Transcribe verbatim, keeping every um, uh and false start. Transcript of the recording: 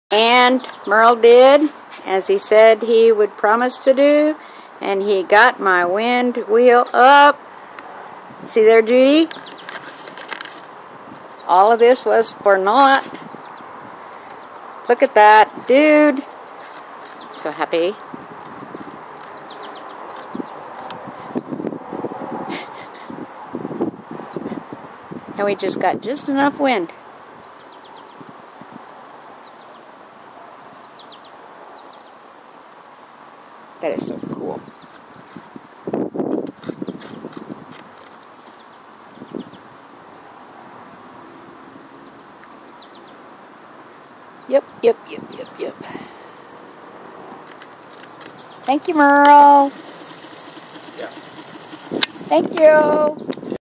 And Merle did as he said he would promise to do, and he got my wind wheel up. See there, Judy? All of this was for naught. Look at that, dude. So happy. And we just got just enough wind. That is so cool. Yep, yep, yep, yep, yep. Thank you, Merle. Yeah. Thank you.